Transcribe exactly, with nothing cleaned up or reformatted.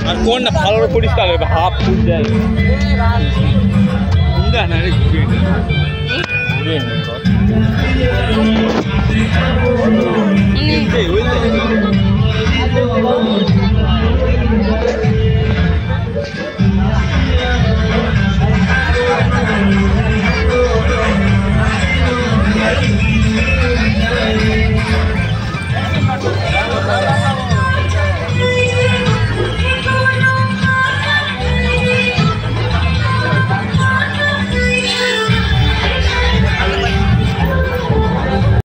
আর কোন না ভালো পরিষ্কার হবে হাফ ফুল যায় না রে ঘুরে ঘুরে